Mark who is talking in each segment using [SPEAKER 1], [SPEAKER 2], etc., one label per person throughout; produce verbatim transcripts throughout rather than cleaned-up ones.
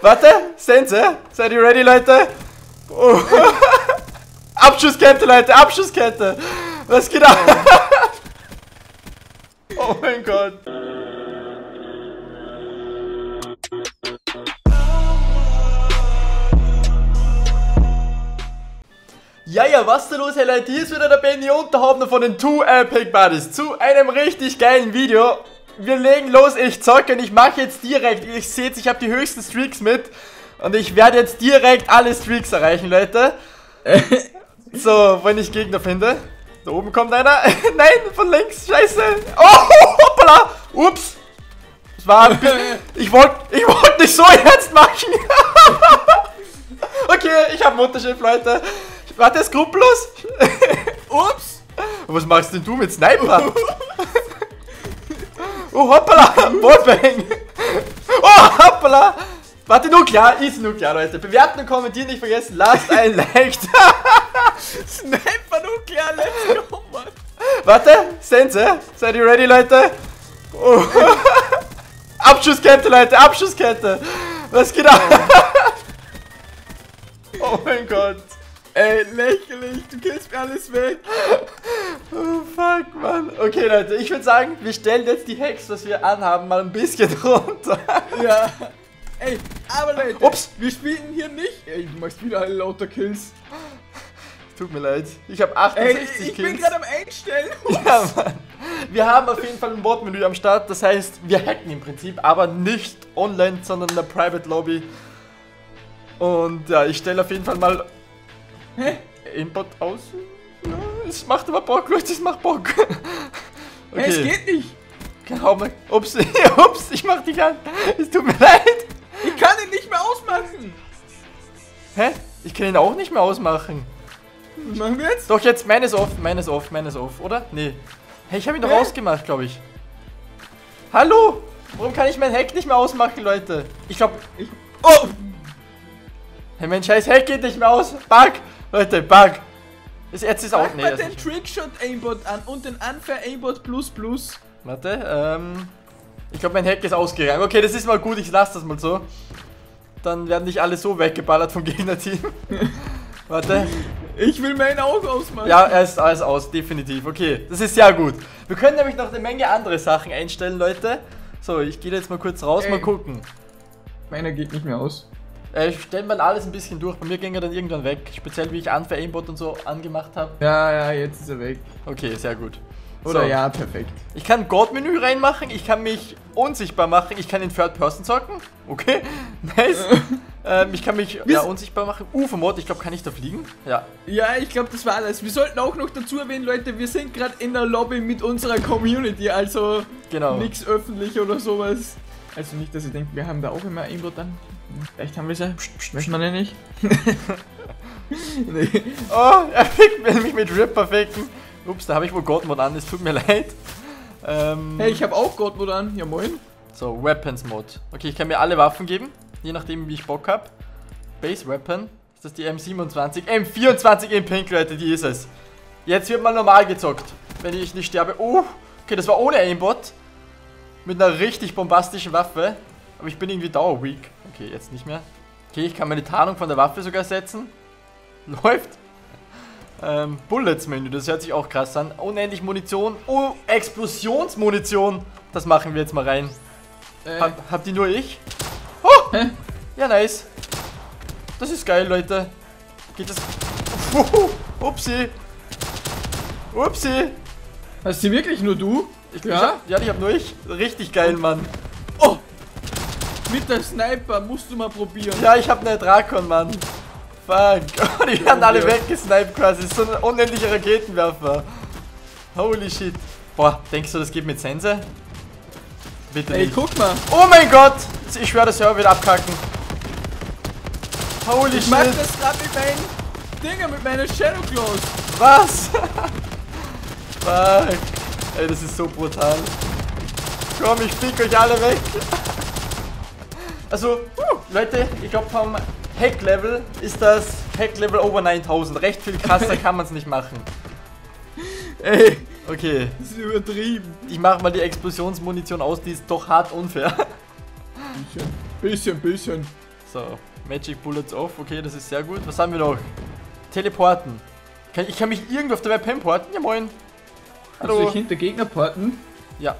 [SPEAKER 1] Warte, Sense. Seid ihr ready, Leute? Oh. Abschusskette, Leute, Abschusskette. Was geht ab? Oh mein Gott. Ja, ja, was ist da los, hey Leute? Hier ist wieder der Benny und der Hauptner von den Two Epic Buddies zu einem richtig geilen Video. Wir legen los, ich zocke und ich mache jetzt direkt, ihr seht, ich habe die höchsten Streaks mit und ich werde jetzt direkt alle Streaks erreichen, Leute. So, wenn ich Gegner finde. Da oben kommt einer. Nein, von links, scheiße. Oh, hoppala. Ups. Das war ein bisschen, ich wollte ich wollt nicht so ernst machen. Okay, ich habe Mutterschiff, Leute. Warte, skrupellos. Ups. Was machst denn du mit Sniper? Oh, hoppala. Wallbang. Oh, hoppala. Warte, nuklear. Ist nuklear, Leute. Bewerten und kommentieren nicht vergessen. Lasst ein Like.
[SPEAKER 2] Sniper nuklear, let's go, Mann.
[SPEAKER 1] Warte, Sense. Seid ihr ready, Leute? Oh. Abschusskette, Leute. Abschusskette. Was geht ab? Oh mein Gott.
[SPEAKER 2] Ey, lächerlich, du killst mir alles weg.
[SPEAKER 1] Oh fuck, Mann. Okay, Leute, ich würde sagen, wir stellen jetzt die Hacks, was wir anhaben, mal ein bisschen runter.
[SPEAKER 2] Ja. Ey, aber Leute,
[SPEAKER 1] ups,
[SPEAKER 2] wir spielen hier nicht. Ey, du machst wieder alle lauter Kills.
[SPEAKER 1] Tut mir leid, ich habe achtundsechzig
[SPEAKER 2] Ey, ich
[SPEAKER 1] Kills.
[SPEAKER 2] bin gerade am Einstellen.
[SPEAKER 1] Ja, Mann. Wir haben auf jeden Fall ein Bot-Menü am Start, das heißt, wir hacken im Prinzip, aber nicht online, sondern in der Private Lobby. Und ja, ich stelle auf jeden Fall mal
[SPEAKER 2] Hä?
[SPEAKER 1] Aimbot aus. Ja, es macht aber Bock, Leute, es macht Bock. Okay.
[SPEAKER 2] Hey, es geht nicht.
[SPEAKER 1] Genau, mal. Ups, ups, ich mach die Hand. Es tut mir leid.
[SPEAKER 2] Ich kann ihn nicht mehr ausmachen.
[SPEAKER 1] Hä? Ich kann ihn auch nicht mehr ausmachen.
[SPEAKER 2] Was machen wir jetzt?
[SPEAKER 1] Doch, jetzt meines off, meines off, meines off, oder? Nee. Hey, ich habe ihn doch
[SPEAKER 2] Hä?
[SPEAKER 1] ausgemacht, glaube ich. Hallo? Warum kann ich mein Hack nicht mehr ausmachen, Leute? Ich glaube, ich... Oh! Hey, mein scheiß Hack geht nicht mehr aus. Bug! Leute, Bug! Das jetzt ist auch...
[SPEAKER 2] Mach
[SPEAKER 1] Nee,
[SPEAKER 2] mal
[SPEAKER 1] das
[SPEAKER 2] den
[SPEAKER 1] nicht.
[SPEAKER 2] Trickshot Aimbot an und den Unfair Aimbot Plus Plus.
[SPEAKER 1] Warte, ähm... ich glaube, mein Hack ist ausgegangen. Okay, das ist mal gut, ich lasse das mal so. Dann werden nicht alle so weggeballert vom Gegnerteam. Warte.
[SPEAKER 2] Ich will meinen auch ausmachen.
[SPEAKER 1] Ja, er ist alles aus, definitiv. Okay, das ist sehr gut. Wir können nämlich noch eine Menge andere Sachen einstellen, Leute. So, ich gehe jetzt mal kurz raus,
[SPEAKER 2] Ey.
[SPEAKER 1] mal gucken.
[SPEAKER 2] Meiner geht nicht mehr aus.
[SPEAKER 1] Äh, ich stelle mal alles ein bisschen durch. Bei mir ging er dann irgendwann weg. Speziell wie ich Unfair Aimbot und so angemacht habe.
[SPEAKER 2] Ja, ja, jetzt ist er weg.
[SPEAKER 1] Okay, sehr gut.
[SPEAKER 2] Oder
[SPEAKER 1] So.
[SPEAKER 2] ja, perfekt.
[SPEAKER 1] Ich kann God-Menü reinmachen, ich kann mich unsichtbar machen, ich kann in Third Person zocken. Okay, nice. ähm, ich kann mich ja, unsichtbar machen. U F O-Mod, ich glaube, kann ich da fliegen? Ja.
[SPEAKER 2] Ja, ich glaube, das war alles. Wir sollten auch noch dazu erwähnen, Leute, wir sind gerade in der Lobby mit unserer Community, also
[SPEAKER 1] Genau.
[SPEAKER 2] nichts öffentlich oder sowas. Also nicht, dass ihr denkt, wir haben da auch immer Aimbot dann. Vielleicht haben wir sie. Möchten wir ja nicht. Nee.
[SPEAKER 1] Oh, er fickt mich mit Ripper ficken. Ups, da habe ich wohl God-Mod an, es tut mir leid. Ähm,
[SPEAKER 2] Hey, ich habe auch God-Mode an. Ja, moin.
[SPEAKER 1] So, Weapons-Mode. Okay, ich kann mir alle Waffen geben, je nachdem, wie ich Bock habe. Base Weapon. Ist das die M siebenundzwanzig? M vierundzwanzig in Pink, Leute, die ist es. Jetzt wird mal normal gezockt, wenn ich nicht sterbe. Oh, okay, das war ohne Aimbot. Mit einer richtig bombastischen Waffe. Aber ich bin irgendwie dauer-weak. Okay, jetzt nicht mehr. Okay, ich kann meine Tarnung von der Waffe sogar setzen. Läuft. Ähm, Bullets-Menü, das hört sich auch krass an. Unendlich Munition. Oh, Explosionsmunition. Das machen wir jetzt mal rein.
[SPEAKER 2] Äh,
[SPEAKER 1] Hab, habt ihr nur ich? Oh!
[SPEAKER 2] Hä?
[SPEAKER 1] Ja, nice. Das ist geil, Leute. Geht das... Uhu, upsi. Upsi.
[SPEAKER 2] hast du wirklich nur du?
[SPEAKER 1] Ich,
[SPEAKER 2] Ja?
[SPEAKER 1] ich hab, ja, ich hab nur ich. Richtig geil, Mann.
[SPEAKER 2] Oh! Mit der Sniper musst du mal probieren.
[SPEAKER 1] Ja, ich hab eine Drakon, Mann. Fuck. Oh, die werden
[SPEAKER 2] Ja,
[SPEAKER 1] alle
[SPEAKER 2] ja.
[SPEAKER 1] weggesniped quasi. Das ist so ein unendlicher Raketenwerfer. Holy shit. Boah, denkst du, das geht mit Sense? Bitte
[SPEAKER 2] Ey,
[SPEAKER 1] nicht.
[SPEAKER 2] guck mal.
[SPEAKER 1] Oh mein Gott! Ich schwöre, der Server wird abkacken. Holy
[SPEAKER 2] Ich mach
[SPEAKER 1] shit.
[SPEAKER 2] das gerade mit meinen Dinger, mit meinen Shadow Claws.
[SPEAKER 1] Was? Fuck. Ey, das ist so brutal. Komm, ich flieg euch alle weg. Also, uh, Leute, ich glaube vom Hack-Level ist das Hack-Level over neuntausend. Recht viel krasser kann man es nicht machen.
[SPEAKER 2] Ey,
[SPEAKER 1] Okay,
[SPEAKER 2] das ist übertrieben.
[SPEAKER 1] ich mache mal die Explosionsmunition aus, die ist doch hart unfair.
[SPEAKER 2] Bisschen, bisschen, bisschen.
[SPEAKER 1] So, Magic Bullets off, okay, das ist sehr gut. Was haben wir noch? Teleporten. Kann, ich kann mich irgendwo auf der Map hinporten? Ja, moin.
[SPEAKER 2] Hallo. Kannst du dich hinter Gegner porten?
[SPEAKER 1] Ja.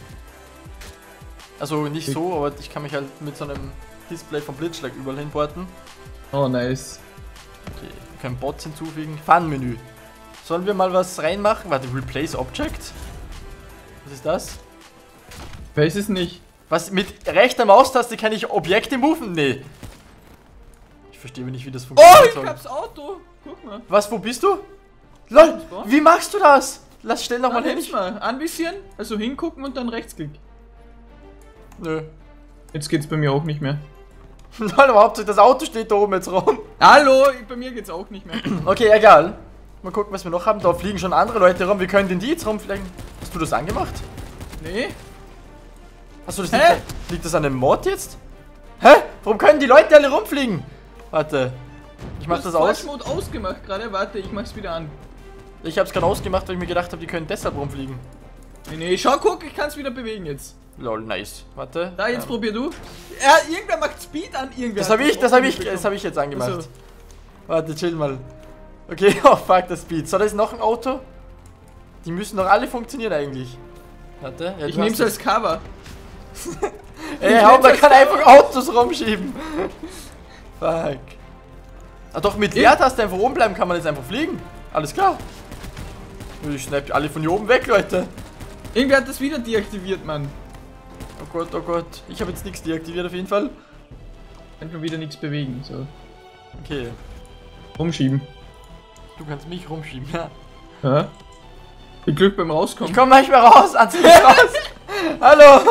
[SPEAKER 1] Also nicht so, aber ich kann mich halt mit so einem Display vom Blitzschlag überall hinporten.
[SPEAKER 2] Oh, nice.
[SPEAKER 1] Okay, wir können Bots hinzufügen. Fun-Menü. Sollen wir mal was reinmachen? Warte, Replace Object? Was ist das?
[SPEAKER 2] Weiß es nicht.
[SPEAKER 1] Was, mit rechter Maustaste kann ich Objekte moven? Nee. Ich verstehe nicht, wie das funktioniert.
[SPEAKER 2] Oh, ich soll. hab's Auto. Guck mal.
[SPEAKER 1] Was, wo bist du? Lol, wie machst du das? Lass, stell noch mal hin.
[SPEAKER 2] Mal anvisieren, also hingucken und dann Rechtsklick.
[SPEAKER 1] Nö.
[SPEAKER 2] Jetzt geht's bei mir auch nicht mehr.
[SPEAKER 1] Lol, aber Hauptsache das Auto steht da oben jetzt rum.
[SPEAKER 2] Hallo, bei mir geht's auch nicht mehr.
[SPEAKER 1] Okay, egal. Mal gucken, was wir noch haben. Da fliegen schon andere Leute rum. Wie können denn die jetzt rumfliegen? Hast du das angemacht?
[SPEAKER 2] Nee.
[SPEAKER 1] Achso, das liegt, liegt das an dem Mod jetzt? Hä? Warum können die Leute alle rumfliegen? Warte. Ich mach das aus.
[SPEAKER 2] Ich hab Mode ausgemacht gerade. Warte, ich mach's wieder an.
[SPEAKER 1] Ich hab's gerade ausgemacht, weil ich mir gedacht habe, die können deshalb rumfliegen.
[SPEAKER 2] Nee, nee, schau, guck, ich kann's wieder bewegen jetzt.
[SPEAKER 1] Lol, nice. Warte.
[SPEAKER 2] Da, jetzt ja. Probier du. Ja, irgendwer macht Speed an, irgendwer.
[SPEAKER 1] Das habe ich, das habe ich, das habe ich jetzt angemacht. Also. Warte, chill mal. Okay, oh fuck, das Speed. So, da ist noch ein Auto. Die müssen doch alle funktionieren eigentlich. Warte. Ja,
[SPEAKER 2] ich nehm's als Cover.
[SPEAKER 1] Ey, hau, man kann einfach Autos rumschieben. Fuck. Ah doch, mit Leertaste einfach oben bleiben kann man jetzt einfach fliegen. Alles klar. Ich schnapp alle von hier oben weg, Leute.
[SPEAKER 2] Irgendwer hat das wieder deaktiviert, Mann.
[SPEAKER 1] Oh Gott, oh Gott. Ich habe jetzt nichts deaktiviert auf jeden Fall.
[SPEAKER 2] Kann schon wieder nichts bewegen, so.
[SPEAKER 1] Okay.
[SPEAKER 2] Rumschieben.
[SPEAKER 1] Du kannst mich rumschieben, ja.
[SPEAKER 2] Ja. Viel Glück beim Rauskommen.
[SPEAKER 1] Ich komm nicht mehr raus, ans raus. Hallo.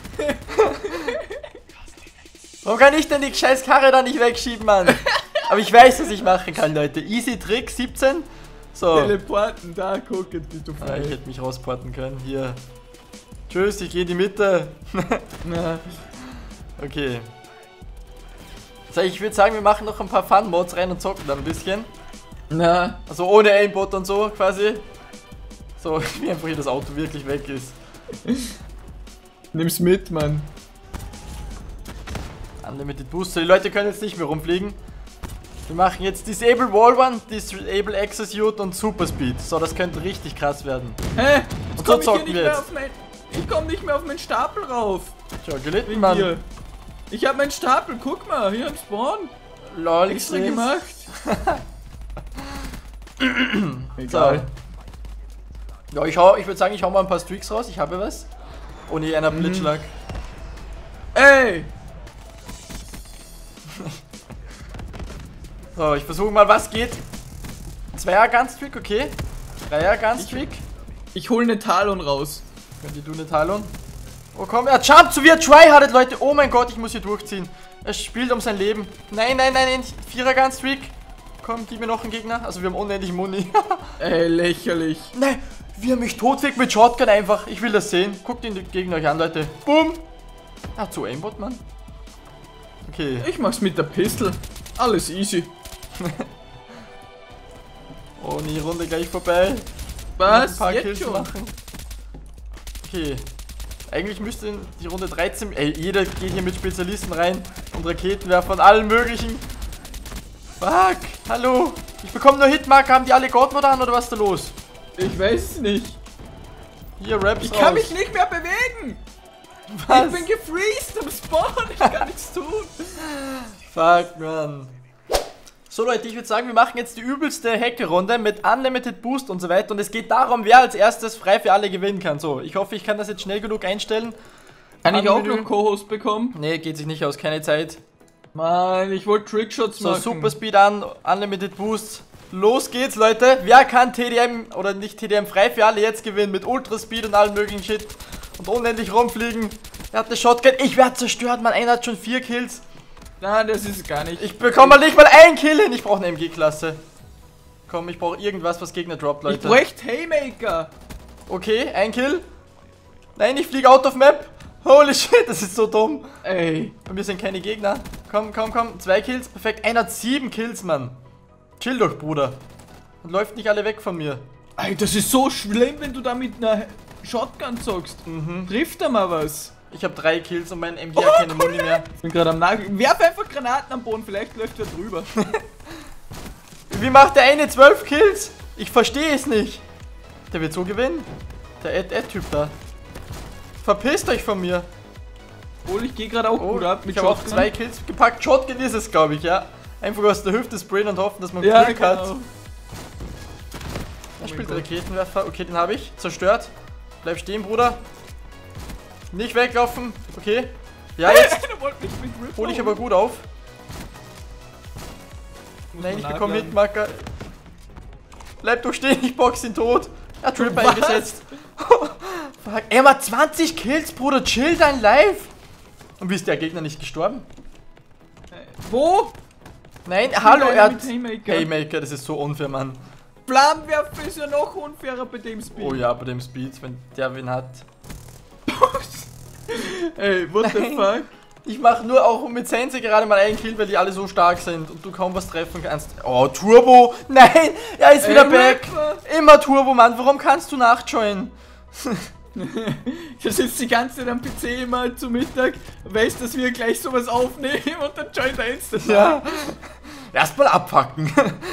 [SPEAKER 1] Warum kann ich denn die scheiß Karre da nicht wegschieben, Mann? Aber ich weiß, was ich machen kann, Leute. Easy Trick siebzehn. So.
[SPEAKER 2] Teleporten, da, guck, jetzt bist du frei.
[SPEAKER 1] Ja, ich hätte mich rausporten können. Hier. Tschüss, ich gehe in die Mitte.
[SPEAKER 2] Na.
[SPEAKER 1] Okay. So, ich würde sagen, wir machen noch ein paar Fun-Modes rein und zocken dann ein bisschen.
[SPEAKER 2] Na.
[SPEAKER 1] Also ohne Aimbot und so, quasi. So, wie einfach hier das Auto wirklich weg ist.
[SPEAKER 2] Nimm's mit, Mann.
[SPEAKER 1] Unlimited Booster. Die Leute können jetzt nicht mehr rumfliegen. Wir machen jetzt Disable Wall Run, Disable Execute und Super Speed. So, das könnte richtig krass werden.
[SPEAKER 2] Hä?
[SPEAKER 1] Und so zocken wir jetzt.
[SPEAKER 2] Mein, ich komm nicht mehr auf meinen Stapel rauf.
[SPEAKER 1] Tja, gelitten, Mann. Hier.
[SPEAKER 2] Ich hab meinen Stapel, guck mal, hier im Spawn.
[SPEAKER 1] Lol,
[SPEAKER 2] extra gemacht.
[SPEAKER 1] Egal. So. Ja, ich, hau, ich würde sagen, ich hau mal ein paar Streaks raus. Ich habe was. Ohne einer Blitzschlag.
[SPEAKER 2] Ey!
[SPEAKER 1] So, ich versuche mal, was geht. Zweier Gunstreak, okay. Dreier Gunstreak.
[SPEAKER 2] Ich, ich hole eine Talon raus.
[SPEAKER 1] Könnt ihr du eine Talon? Oh komm, er jumpt so wie er tryhardet, Leute. Oh mein Gott, ich muss hier durchziehen. Er spielt um sein Leben. Nein, nein, nein, Vierer Gunstreak. Komm, gib mir noch einen Gegner. Also wir haben unendlich Muni.
[SPEAKER 2] Ey, lächerlich.
[SPEAKER 1] Nein, wie er mich totfickt mit Shotgun einfach. Ich will das sehen. Guckt den Gegner euch an, Leute. Boom. Ah, zu Aimbot, Mann. Okay.
[SPEAKER 2] Ich mach's mit der Pistol. Alles easy.
[SPEAKER 1] Oh, die Runde gleich vorbei.
[SPEAKER 2] Was?
[SPEAKER 1] Ein paar
[SPEAKER 2] Jetzt
[SPEAKER 1] Kills
[SPEAKER 2] schon?
[SPEAKER 1] machen. Okay. Eigentlich müsste die Runde dreizehn. Ey, jeder geht hier mit Spezialisten rein und Raketenwerfer und allem möglichen. Fuck. Hallo. Ich bekomme nur Hitmarker. Haben die alle God-Mode an oder was ist da los?
[SPEAKER 2] Ich weiß es nicht.
[SPEAKER 1] Hier, Raps
[SPEAKER 2] Ich
[SPEAKER 1] raus.
[SPEAKER 2] kann mich nicht mehr bewegen.
[SPEAKER 1] Was?
[SPEAKER 2] Ich bin gefreezed im Spawn. Ich kann nichts tun.
[SPEAKER 1] Fuck, man. So Leute, ich würde sagen, wir machen jetzt die übelste Hacke-Runde mit Unlimited Boost und so weiter. Und es geht darum, wer als erstes frei für alle gewinnen kann. So, ich hoffe, ich kann das jetzt schnell genug einstellen.
[SPEAKER 2] Kann ich auch noch Co-Host bekommen?
[SPEAKER 1] Nee, geht sich nicht aus, keine Zeit.
[SPEAKER 2] Mann, ich wollte Trickshots machen.
[SPEAKER 1] So, Super Speed an, Unlimited Boost. Los geht's, Leute. Wer kann T D M, oder nicht T D M, frei für alle jetzt gewinnen mit Ultra Speed und allem möglichen Shit. Und unendlich rumfliegen. Er hat eine Shotgun. Ich werde zerstört, man. Einer hat schon vier Kills.
[SPEAKER 2] Nein, das ist gar nicht.
[SPEAKER 1] Ich bekomme mal nicht mal einen Kill hin. Ich brauche eine M G-Klasse. Komm, ich brauche irgendwas, was Gegner droppt, Leute.
[SPEAKER 2] Ich bräuchte Haymaker.
[SPEAKER 1] Okay, ein Kill. Nein, ich fliege out of map. Holy shit, das ist so dumm.
[SPEAKER 2] Ey.
[SPEAKER 1] Bei mir sind keine Gegner. Komm, komm, komm. Zwei Kills, perfekt. Einer hat sieben Kills, Mann. Chill doch, Bruder. Und läuft nicht alle weg von mir.
[SPEAKER 2] Ey, das ist so schlimm, wenn du da mit einer Shotgun zockst.
[SPEAKER 1] Mhm.
[SPEAKER 2] Trifft er mal was.
[SPEAKER 1] Ich habe drei Kills und mein M G hat keine Muni mehr.
[SPEAKER 2] Ich bin gerade am Nagel. Werf einfach Granaten am Boden, vielleicht läuft er drüber.
[SPEAKER 1] Wie macht der eine zwölf Kills? Ich verstehe es nicht. Der wird so gewinnen. Der Ed-Ed-Typ da. Verpisst euch von mir.
[SPEAKER 2] Obwohl, ich gehe gerade auch
[SPEAKER 1] Oh,
[SPEAKER 2] gut ab. Mit
[SPEAKER 1] ich habe auch
[SPEAKER 2] Shotgun.
[SPEAKER 1] zwei Kills gepackt. Shotgun ist es, glaube ich, ja. Einfach aus der Hüfte sprayen und hoffen, dass man
[SPEAKER 2] Ja,
[SPEAKER 1] Glück hat.
[SPEAKER 2] genau.
[SPEAKER 1] Er spielt Raketenwerfer. Okay, den habe ich. Zerstört. Bleib stehen, Bruder. Nicht weglaufen. Okay. Ja, jetzt
[SPEAKER 2] Der wollte mich mit Rip
[SPEAKER 1] hole ich
[SPEAKER 2] hauen.
[SPEAKER 1] aber gut auf.
[SPEAKER 2] Muss
[SPEAKER 1] Nein,
[SPEAKER 2] man
[SPEAKER 1] ich bekomme
[SPEAKER 2] nachladen.
[SPEAKER 1] Hitmarker. Bleib doch stehen, ich box ihn tot. Er hat Trip
[SPEAKER 2] Was?
[SPEAKER 1] eingesetzt. Fuck. Er hat zwanzig Kills, Bruder. Chill dein Life. Und wie ist der Gegner nicht gestorben?
[SPEAKER 2] Wo?
[SPEAKER 1] Nein, hallo, er hat...
[SPEAKER 2] Mit Haymaker.
[SPEAKER 1] Haymaker, das ist so unfair, Mann.
[SPEAKER 2] Flammenwerfer ist ja noch unfairer bei dem Speed.
[SPEAKER 1] Oh ja, bei dem Speed, wenn der wen hat.
[SPEAKER 2] Ey, what the
[SPEAKER 1] Nein.
[SPEAKER 2] fuck?
[SPEAKER 1] Ich mache nur auch mit Sense gerade mal einen Kill, weil die alle so stark sind und du kaum was treffen kannst. Oh, Turbo! Nein! Er ist wieder
[SPEAKER 2] Ey,
[SPEAKER 1] back!
[SPEAKER 2] Rapper.
[SPEAKER 1] Immer Turbo, Mann. Warum kannst du nachjoinen?
[SPEAKER 2] Der sitzt die ganze Zeit am P C immer zu Mittag, weiß, dass wir gleich sowas aufnehmen und dann joint er instant.
[SPEAKER 1] Ja. Erstmal abpacken.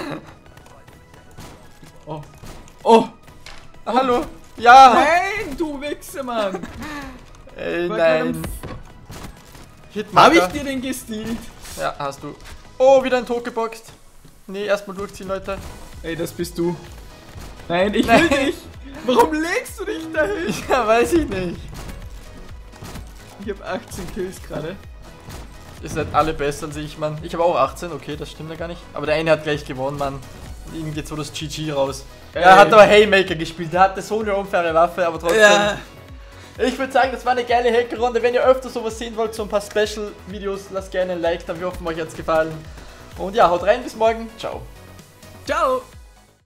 [SPEAKER 2] Oh. Oh.
[SPEAKER 1] Hallo? Ja!
[SPEAKER 2] Nein, du Wichser, Mann.
[SPEAKER 1] Ey,
[SPEAKER 2] War
[SPEAKER 1] nein.
[SPEAKER 2] Hab
[SPEAKER 1] Hitmarker.
[SPEAKER 2] ich dir den gestealt?
[SPEAKER 1] Ja, hast du. Oh, wieder ein Tod geboxt. Nee, erstmal durchziehen, Leute.
[SPEAKER 2] Ey, das bist du. Nein, ich
[SPEAKER 1] Nein.
[SPEAKER 2] will nicht. Warum legst du dich dahin?
[SPEAKER 1] Ja, weiß ich nicht.
[SPEAKER 2] Ich hab achtzehn Kills gerade.
[SPEAKER 1] Ihr seid alle besser als ich, Mann. Ich habe auch achtzehn, okay, das stimmt ja gar nicht. Aber der eine hat gleich gewonnen, Mann. Und ihm geht so das G G raus.
[SPEAKER 2] Ey.
[SPEAKER 1] Er hat aber Haymaker gespielt. Der hatte so eine unfaire Waffe, aber trotzdem.
[SPEAKER 2] Ja.
[SPEAKER 1] Ich würde sagen, das war eine geile Hackerrunde. Wenn ihr öfter sowas sehen wollt, so ein paar Special-Videos, lasst gerne ein Like da. Wir hoffen, euch hat's gefallen. Und ja, haut rein, bis morgen. Ciao.
[SPEAKER 2] Ciao.